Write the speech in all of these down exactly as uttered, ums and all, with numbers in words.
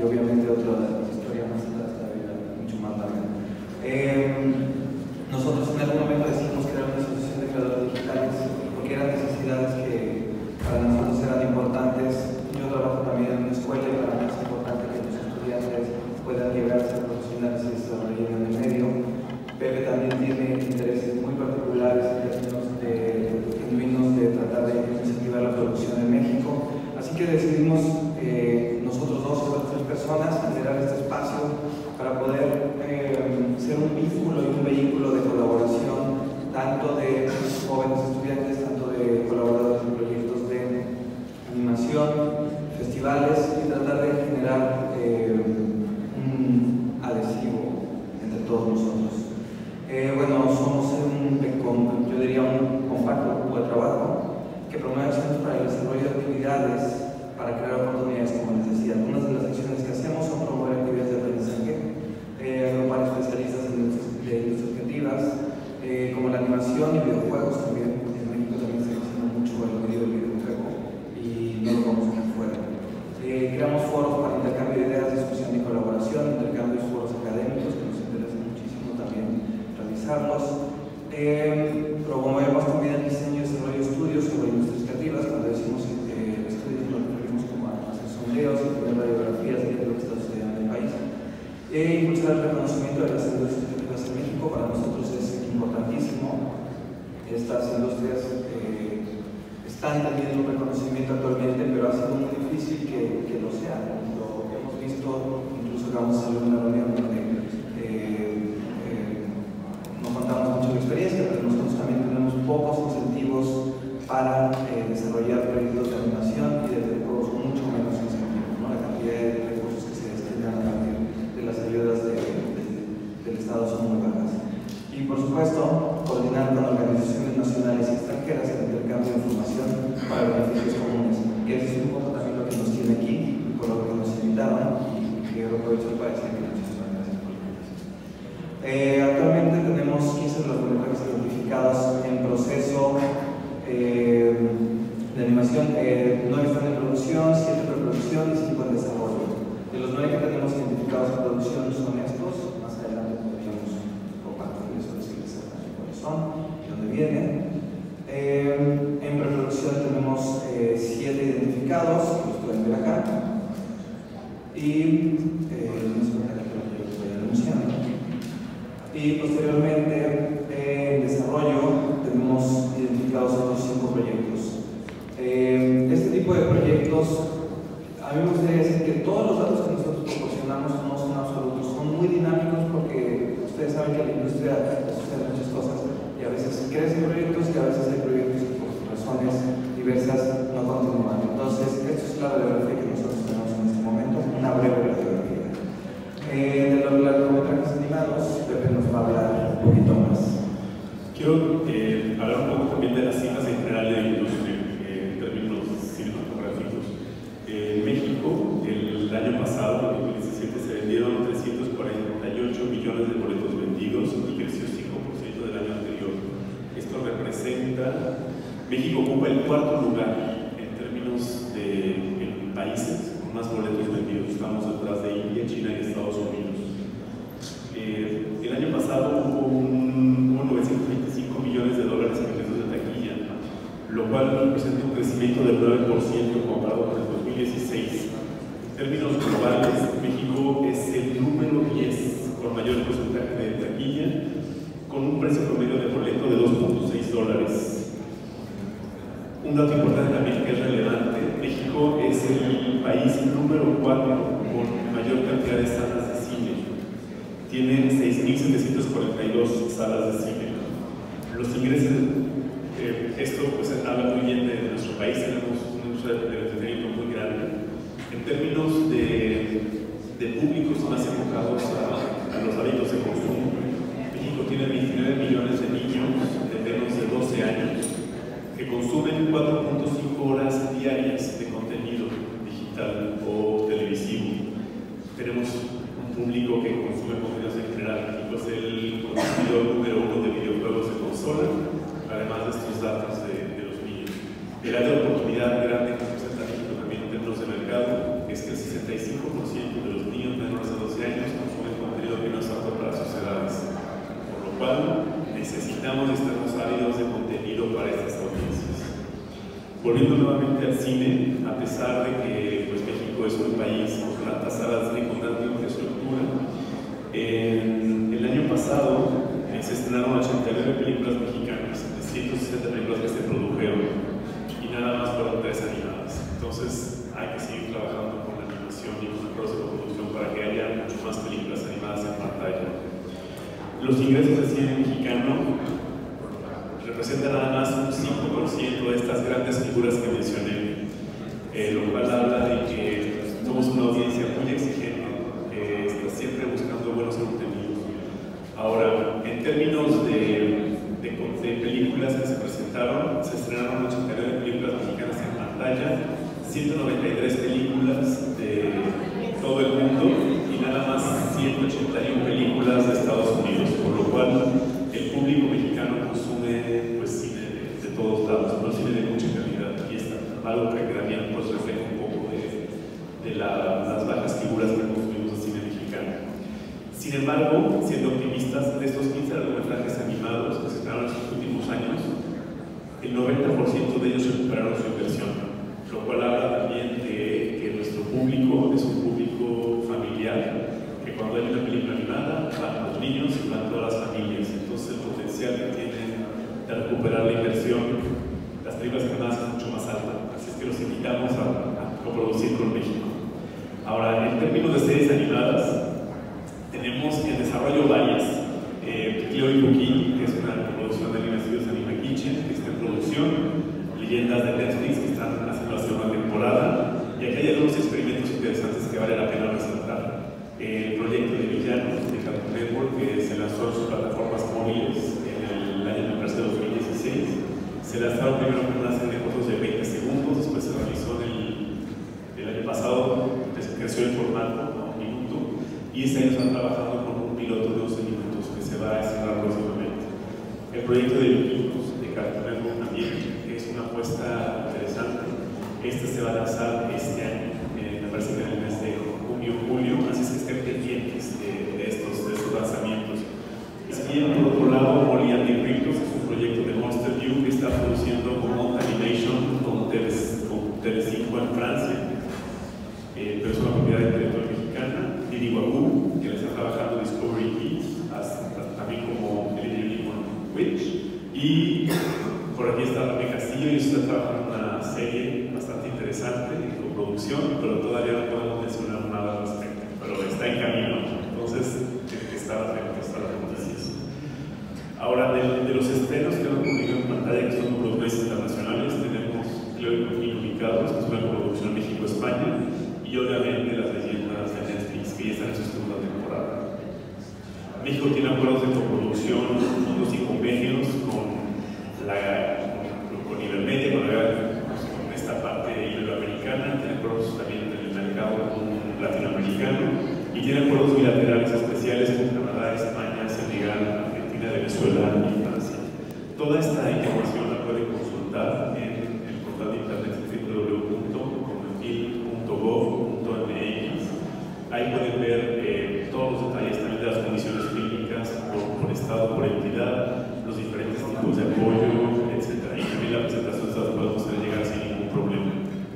y obviamente otra historia más todavía mucho más larga. Eh, nosotros en algún momento decidimos crear una asociación de creadores digitales porque eran necesidades que para nosotros eran importantes. Yo trabajo también en una escuela y para mí es importante que los estudiantes puedan llegar a ser profesionales y se desarrollen en el medio. Pepe también tiene intereses muy particulares en términos de, genuinos de tratar de incentivar la producción en México. Así que decidimos eh, nosotros dos o tres personas generar este espacio para poder eh, ser un vínculo y un vehículo de colaboración tanto de jóvenes estudiantes, tanto de colaboradores de proyectos de animación, festivales y tratar de generar eh, un adhesivo entre todos nosotros. Eh, bueno, somos un, yo diría un compacto grupo de trabajo que promueve acciones para el desarrollo de actividades para crear oportunidades, como les decía. Algunas de las acciones que hacemos son promover actividades de aprendizaje, eh, agrupar especialistas en industrias creativas, eh, como la animación y videojuegos también. En México también se está haciendo mucho el medio del videojuego y no lo vamos a dejar fuera. Eh, creamos foros para intercambio de ideas, discusión y colaboración, intercambios foros académicos que nos interesan muchísimo también realizarlos. Eh, promovemos también el diseño y desarrollo de estudios sobre industrias creativas. Cuando decimos eh, estudios nos referimos como a hacer sondeos y tener radiografías de lo que está sucediendo en el país. Eh, impulsar el reconocimiento de las industrias creativas en México para nosotros es importantísimo. Estas industrias eh, están teniendo un reconocimiento actualmente, pero ha sido muy difícil que, que lo sean. Lo hemos visto, incluso acabamos de salir de una reunión donde eh, eh, no contamos mucho de experiencia, pero nosotros también tenemos pocos incentivos para eh, desarrollar proyectos de animación y de videojuegos, mucho menos incentivos, ¿no? La cantidad de recursos que se destinan a partir de las ayudas de, de, del Estado son muy bajas. Y por supuesto, coordinar con organizaciones nacionales y extranjeras el intercambio de información para beneficios comunes. Y eso es un poco también lo que nos tiene aquí, por lo que nos invitaban, y que yo aprovecho para decir que muchísimas gracias por la invitación. Eh, actualmente tenemos quince largometrajes identificados en proceso eh, de animación. Eh, nueve están en producción, siete en preproducción y cinco en desarrollo. De los nueve que tenemos identificados en producción son estos. Más adelante podríamos compartir eso, decirles exactamente cuáles son y dónde vienen. Eh, en preproducción tenemos eh, siete identificados, que los pueden ver acá. Y eh, no sé por qué lo estoy anunciando. Y posteriormente, eh, en desarrollo, tenemos identificados otros cinco proyectos. Eh, este tipo de proyectos, a mí me gustaría decir que todos los datos que nosotros proporcionamos no son absolutos, son muy dinámicos porque ustedes saben que en la industria suceden muchas cosas y a veces crecen proyectos y a veces hay proyectos que por razones diversas no continúan. Entonces, esto es la radiografía que nosotros tenemos en este momento, una breve radiografía. Eh, de los largometrajes animados, Pepe nos va a hablar un poquito más. Quiero eh, hablar un poco también de las cifras en general de la industria, eh, en términos cinematográficos. Eh, en México, el año pasado, en dos mil diecisiete, se vendieron trescientos cuarenta y ocho millones de boletos vendidos y creció cinco por ciento del año anterior. Esto representa, México ocupa el cuarto lugar en términos de en países con más boletos vendidos. Estamos detrás de India, China y Estados Unidos. Eh, el año pasado hubo, un, hubo novecientos veinticinco millones de dólares en ingresos de taquilla, lo cual representa un crecimiento del nueve por ciento comparado con el dos mil dieciséis. En términos globales, México es el número diez con mayor porcentaje de taquilla, con un precio promedio de boleto de dos punto seis dólares. Un dato importante también que es relevante, México es el país número cuatro con mayor cantidad de salas de cine. Tiene seis mil setecientas cuarenta y dos salas de cine. Los ingresos, eh, esto pues habla muy bien de nuestro país, tenemos una industria de entretenimiento muy grande. En términos de, de públicos más enfocados a, a los hábitos de consumo, México tiene veintinueve millones de niños de menos de doce años que consumen cuatro punto cinco horas diarias de contenido digital o televisivo. Tenemos un público que consume contenidos en general. México es el consumidor número uno de videojuegos de consola, además de estos datos de, de los niños. El área de oportunidad grande que presenta México también en términos de mercado es que el sesenta y cinco por ciento donde los niños menores de doce años consumen contenido que no es apto para sus edades, por lo cual necesitamos estar ávidos de contenido para estas audiencias. Volviendo nuevamente al cine, a pesar de que pues, México es un país con altas salas de cine con alta infraestructura, en el año pasado eh, se estrenaron ochenta y nueve películas mexicanas, de ciento sesenta películas que se produjeron, y nada más fueron tres animadas. Entonces hay que seguir trabajando con la animación y con el proceso de producción para que haya mucho más películas animadas en pantalla. Los ingresos del cine mexicano representan nada más un cinco por ciento de estas grandes figuras que mencioné, eh, lo cual habla de que somos una audiencia muy exigente, que está siempre buscando buenos contenidos. Ahora, en términos de, de, de películas que se presentaron, se estrenaron ochenta y nueve películas mexicanas en pantalla, ciento noventa y tres películas de todo el mundo y nada más ciento ochenta y una películas de Estados Unidos, por lo cual el público mexicano consume pues, cine de, de todos lados, pero cine de mucha calidad, y es algo que también pues, refleja un poco de, de la, las bajas figuras que consumimos del cine mexicano. Sin embargo, siendo optimistas, de estos quince largometrajes animados que se estrenaron en los últimos años, el noventa por ciento de ellos recuperaron su inversión, lo cual habla también de que nuestro público es un público familiar, que cuando hay una película animada van los niños y van todas las familias. Entonces el potencial que tienen de recuperar la inversión, las películas animadas es mucho más alta, así es que los invitamos a, a coproducir con México. Ahora, en términos de series animadas, tenemos en desarrollo varias. Eh, Cleo y Joaquín, que es una producción de Anime Studios Anime Kitchen, que está en producción, Leyendas de Netflix, que están haciendo la segunda temporada, y aquí hay algunos experimentos interesantes que vale la pena resaltar. El proyecto de Villanos de Cartoon Network, que se lanzó en sus plataformas móviles en el año de dos mil dieciséis, se lanzaron primero con una serie de fotos de veinte segundos, después se realizó en el, el año pasado, se creció el formato a un minuto, y este año están trabajando con un piloto de doce minutos que se va a estrenar próximamente. El proyecto de Villanos de Cartoon Network también, que es una apuesta interesante, este se va a lanzar este año, eh, me parece que en el mes de junio, julio, así es que estén pendientes de, de, estos, de estos lanzamientos. Y también, por otro lado, Molly and the Cryptos es un proyecto de Monster View que está produciendo con Monta Animation con Telecinco en Francia, eh, pero es una propiedad intelectual mexicana. Didi Wabu, que le está trabajando Discovery Kids, también como el Unicorn Witch, y por aquí está Rafael Castillo y está trabajando en una serie bastante interesante en coproducción, pero todavía no podemos mencionar nada al respecto, pero está en camino, entonces tiene que estar atento a las noticias. Ahora, de, de los estrenos que han ocurrido en pantalla, que son producciones internacionales, tenemos Cleo y Joaquín Ubicados, que es una coproducción México-España, y obviamente Las Leyendas de Netflix, que ya están en su segunda temporada. México tiene acuerdos de coproducción, fondos y convenios con la con Ibermedia, con, la, con esta parte iberoamericana, tiene acuerdos también en el mercado latinoamericano y tiene acuerdos bilaterales especiales con Canadá, España, Senegal, Argentina, Venezuela y Francia. Toda esta información la pueden consultar en el portal de internet w w w punto comenfil punto gov punto m x. Ahí pueden ver eh, todos los detalles también de las condiciones clínicas por, por estado, por entidad, los diferentes tipos de apoyo, etcétera. Y también la presentación se las podemos hacer llegar sin ningún problema.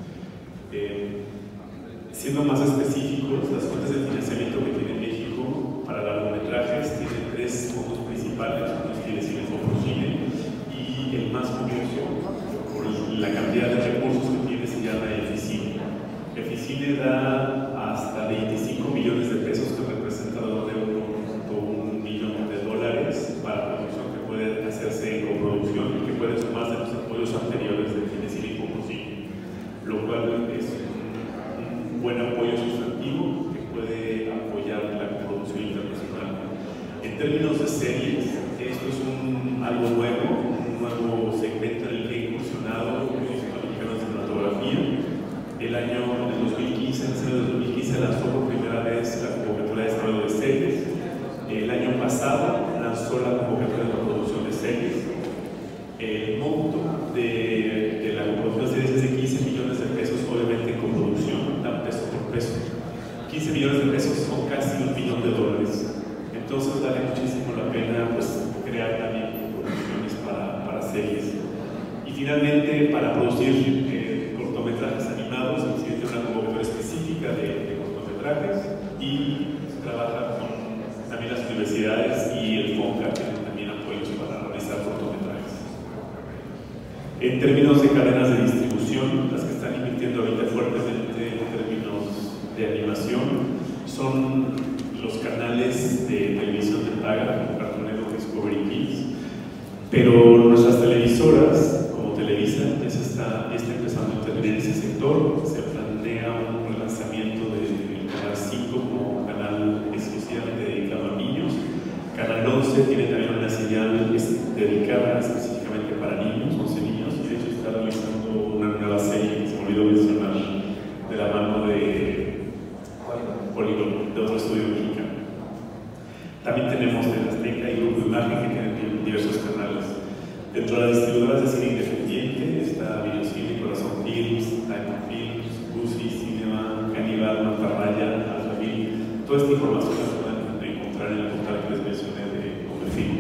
Eh, siendo más específicos, las fuentes de financiamiento que tiene México para largometrajes tienen tres fondos principales, uno es Filecine Coprocine, y el más famoso por la cantidad de recursos que tiene se llama Eficine. Eficine da hasta veinticinco millones de pesos, que representa alrededor de uno punto uno millón de dólares para producción que puede hacerse en coproducción y que puede sumarse a los apoyos anteriores de Filecine y Coprocine, lo cual es un, un buen apoyo sustantivo que puede apoyar la coproducción internacional. En términos de series, esto es un, algo nuevo, un nuevo segmento en el que he incursionado en los mexicanos de cinematografía. El año en el dos mil quince, en el año dos mil quince lanzó por primera vez la convocatoria de desarrollo de series. El año pasado lanzó la convocatoria de producción de series. El monto de, de la coproducción de series es de quince millones de pesos, obviamente en coproducción, dan peso por peso. quince millones de Finalmente, para producir eh, cortometrajes animados, el CIDE tiene una convocatoria específica de, de cortometrajes y se trabaja con también las universidades y el FONCA, que tienen también apoyos para realizar cortometrajes. En términos de cadenas de distribución, las que están invirtiendo ahorita fuertemente en términos de animación son los canales de televisión de paga, como Cartoon Network, Discovery Kids, pero nuestras televisoras, como Televisa, ya, se está, ya está empezando a intervenir en ese sector. Se planea un relanzamiento del Canal cinco como canal exclusivamente dedicado a niños. Canal once tiene también una señal dedicada específicamente para niños, once niños, y de hecho está realizando una nueva serie que se me olvidó mencionar, de la mano de Polygon, de otro estudio mexicano. También tenemos de Azteca y Grupo Imagen, que tienen diversos canales. Dentro de las distribuidoras de cine independiente está Videocine, Corazón Films, Diamond Films, Busi, Cinema, Cannibal, Mantarraya, Alpha Film. Toda esta información la pueden encontrar en el portal que les mencioné de Overfilm.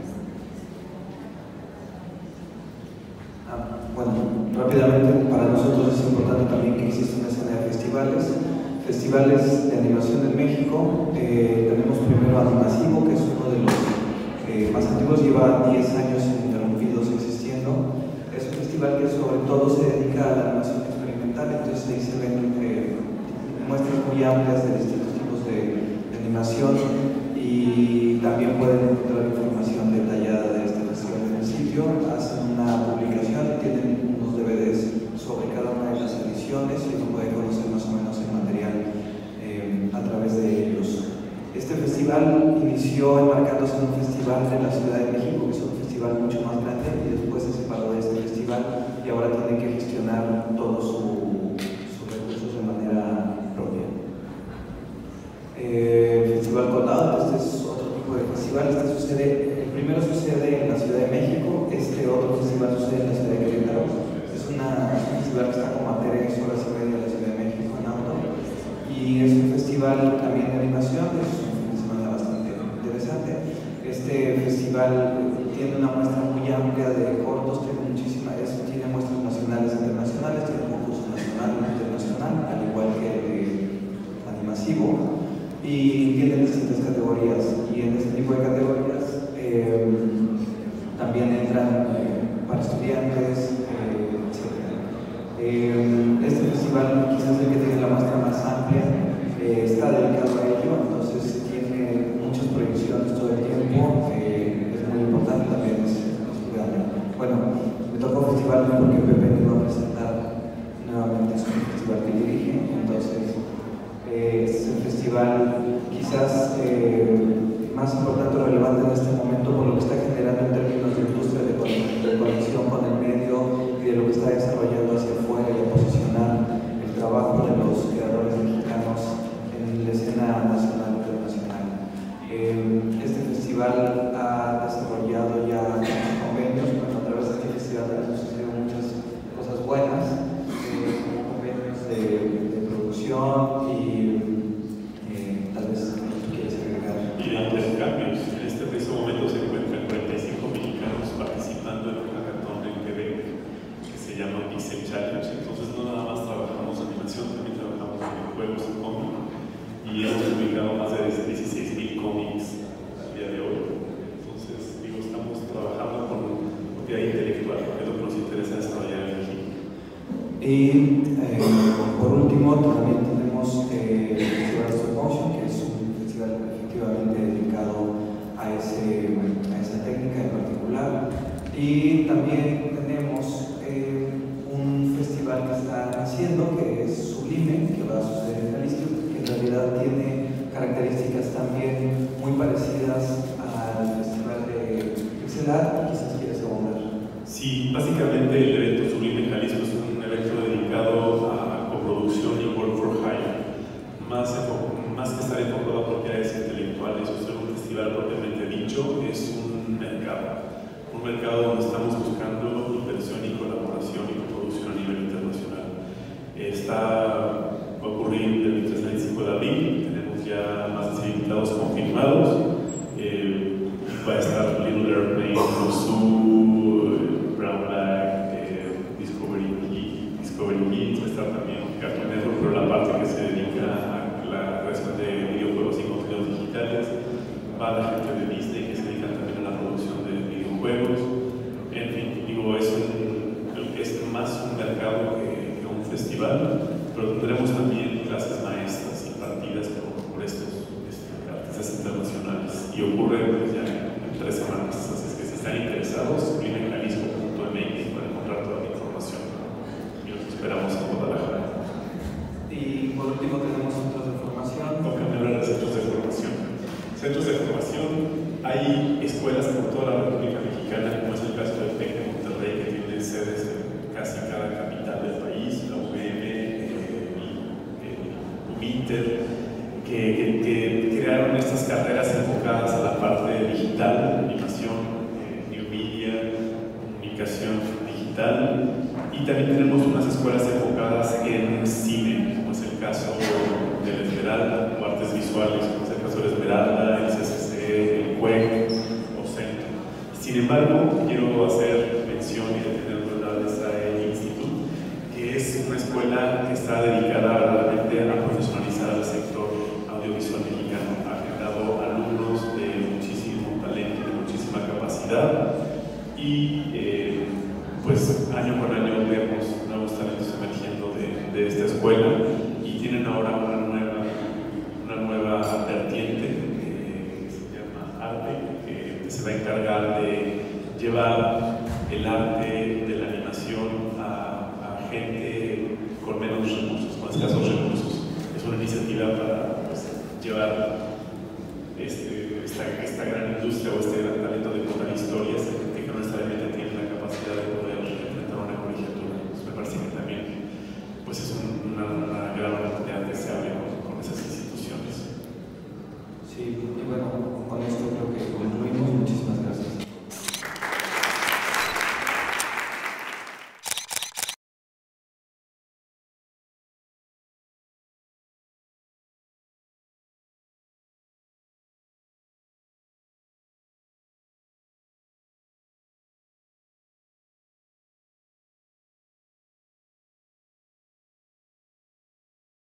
Ah, bueno, rápidamente, para nosotros es importante también que exista una escena de festivales. Festivales de animación en México. Eh, tenemos primero Animasivo, que es uno de los eh, más antiguos, lleva diez años ininterrumpidos existiendo. Es un festival que sobre todo se dedica a la animación experimental, entonces ahí se ven eh, muestras muy amplias de distintos tipos de, de animación, y también pueden encontrar información detallada de este festival en el sitio. Hacen una publicación, tienen unos D V Ds sobre cada una de las ediciones y uno puede conocer más o menos el material eh, a través de ellos. Este festival inició enmarcándose en un festival de la Ciudad de México, que es un festival mucho más grande, y después se separó de este festival y ahora tiene que gestionar todos su, sus recursos de manera propia. Eh, el Festival Condado, este es otro tipo de festival. Este sucede, el primero sucede en la Ciudad de México, este otro festival sucede en la Ciudad de Querétaro. Es, una, es un festival que está como a tres horas y media de la Ciudad de México en auto, y es un festival también de animación. Es un fin de semana bastante interesante. Este festival tiene una muestra muy amplia de cortos, tiene muchísimas, es, tiene muestras nacionales e internacionales, tiene un concurso nacional e internacional, al igual que el de Animasivo, y tiene distintas categorías, y en este tipo de categorías eh, también entran eh, para estudiantes, eh, etcétera. Eh, este festival, quizás el que tiene la muestra más amplia, eh, está dedicado a ello, entonces tiene muchas proyecciones todo el tiempo, eh, es muy importante, también es, es grande. Bueno, me tocó festival porque Pepe me va a presentar nuevamente su festival que dirige, entonces eh, es el festival quizás eh, más importante o relevante en este momento por lo que está generando en términos de industria de conexión con el medio y de lo que está desarrollando hacia afuera, y a posicionar el trabajo de los creadores mexicanos en la escena nacional e internacional. Eh, este festival ha desarrollado ya muchos convenios. Bueno, a través de este festival han sucedido muchas cosas buenas, eh, como convenios de, de producción y eh, tal vez tú quieres agregar. Y de intercambios. En este preciso momento se encuentran cuarenta y cinco mexicanos participando en un hackathon en Quebec que se llama Pixel Challenge. Entonces no nada más trabajamos animación, también trabajamos en juegos de cómic, y hemos publicado más de dieciséis mil cómics al día de hoy. Entonces, digo, estamos trabajando con propiedad intelectual, que es lo que nos interesa desarrollar aquí. Y eh, por último, también tenemos eh, el Festival Stop Motion, que es un festival efectivamente dedicado a, ese, a esa técnica en particular. Y también tenemos eh, un festival que está haciendo, que es Sublime, que va a suceder en Jalisco, que en realidad tiene características también muy parecidas al festival de Pixel Art. Quizás quieres abundar. Sí, básicamente el evento Sublime en Jalisco es un evento dedicado a coproducción y work for hire. Más, más que estar enfocado a propiedades intelectuales o ser un festival propiamente dicho, es un mercado. Un mercado donde estamos buscando inversión y colaboración y coproducción a nivel internacional. Está, va a ocurrir del veintitrés al veinticinco de abril, tenemos ya más de cien invitados confirmados. Eh, va a estar Little Airplane, Zoo, Brown Bag, eh, va a estar también Cartoon Network, pero la parte que se dedica a la creación de videojuegos y contenidos digitales, va la gente de Disney que se dedica también a la producción de videojuegos. En fin, digo, es, un, es más un mercado que, que un festival, pero tendremos también clases maestras impartidas por, por estos este, artistas internacionales, y ocurre pues, ya en, en tres semanas, así es que si están interesados, primecalismo punto m x para encontrar toda la información, y los esperamos en Guadalajara. Y por último tenemos centros de formación. Toca hablar de centros de formación. Centros de formación, hay escuelas por toda la República Mexicana, como es el caso del TEC de Monterrey, que tiene sedes en casi cada capital del país, la U V M, el UMINTER, que, que, que crearon estas carreras enfocadas a la parte digital, animación, eh, new media, comunicación digital, y también tenemos unas escuelas enfocadas en cine, como es el caso de la Esmeralda, o artes visuales, como es el caso de la Esmeralda, el C C C, el C U E C o Centro. Sin embargo, quiero hacer mención y detener verdad de esta instituto, que es una escuela que está dedicada verdaderamente a profesionalizar al sector audiovisual mexicano. Ha generado alumnos de muchísimo talento, de muchísima capacidad, y eh, pues año con año vemos nuevos talentos emergiendo de, de esta escuela, y tienen ahora una nueva, una nueva vertiente eh, que se llama arte, que se va a encargar de llevar el arte de la animación a, a gente con menos recursos, con escasos recursos. Es una iniciativa para pues, llevar este, esta, esta gran industria o este gran talento de contar historias, gente que no necesariamente